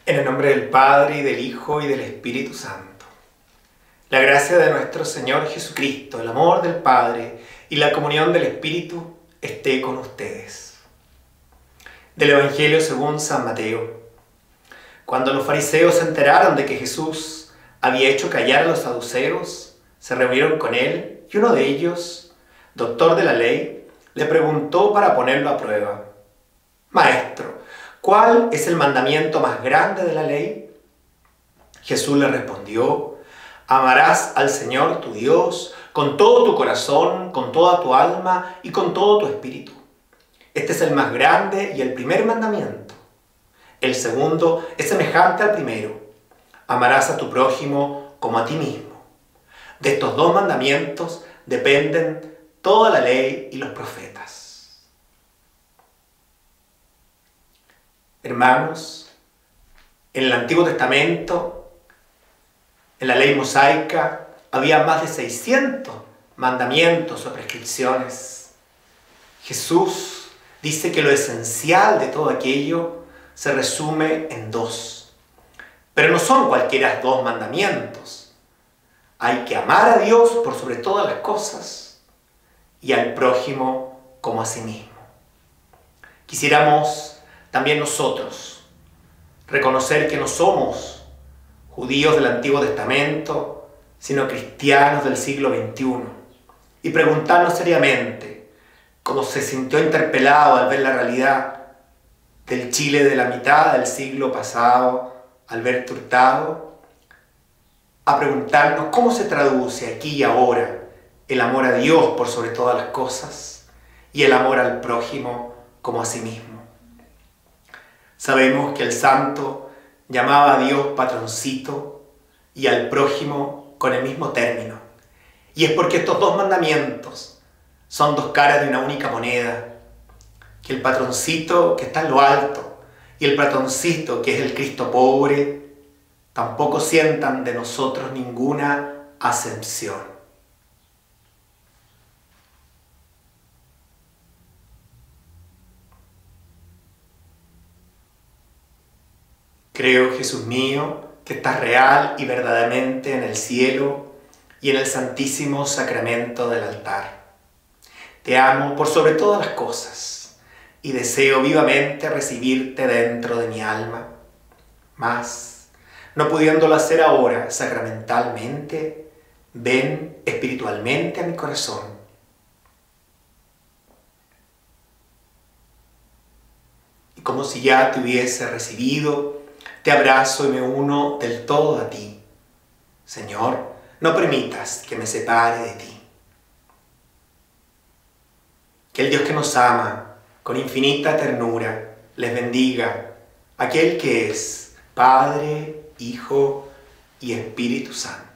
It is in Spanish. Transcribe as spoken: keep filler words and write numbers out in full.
En el nombre del Padre, y del Hijo, y del Espíritu Santo. La gracia de nuestro Señor Jesucristo, el amor del Padre y la comunión del Espíritu esté con ustedes. Del Evangelio según San Mateo. Cuando los fariseos se enteraron de que Jesús había hecho callar a los saduceos, se reunieron con él y uno de ellos, doctor de la ley, le preguntó para ponerlo a prueba: Maestro, ¿cuál es el mandamiento más grande de la ley? Jesús le respondió: amarás al Señor tu Dios con todo tu corazón, con toda tu alma y con todo tu espíritu. Este es el más grande y el primer mandamiento. El segundo es semejante al primero: amarás a tu prójimo como a ti mismo. De estos dos mandamientos dependen toda la ley y los profetas. Hermanos, en el Antiguo Testamento, en la ley mosaica, había más de seiscientos mandamientos o prescripciones. Jesús dice que lo esencial de todo aquello se resume en dos. Pero no son cualquiera dos mandamientos. Hay que amar a Dios por sobre todas las cosas y al prójimo como a sí mismo. Quisiéramos también nosotros reconocer que no somos judíos del Antiguo Testamento, sino cristianos del siglo veintiuno, y preguntarnos seriamente, como se sintió interpelado al ver la realidad del Chile de la mitad del siglo pasado, Alberto Hurtado, a preguntarnos cómo se traduce aquí y ahora el amor a Dios por sobre todas las cosas y el amor al prójimo como a sí mismo. Sabemos que el santo llamaba a Dios patroncito y al prójimo con el mismo término. Y es porque estos dos mandamientos son dos caras de una única moneda. Que el patroncito que está en lo alto y el patroncito que es el Cristo pobre tampoco sientan de nosotros ninguna acepción. Creo, Jesús mío, que estás real y verdaderamente en el cielo y en el santísimo sacramento del altar. Te amo por sobre todas las cosas y deseo vivamente recibirte dentro de mi alma. Mas, no pudiéndolo hacer ahora sacramentalmente, ven espiritualmente a mi corazón. Y como si ya te hubiese recibido, te abrazo y me uno del todo a ti. Señor, no permitas que me separe de ti. Que el Dios que nos ama con infinita ternura les bendiga, aquel que es Padre, Hijo y Espíritu Santo.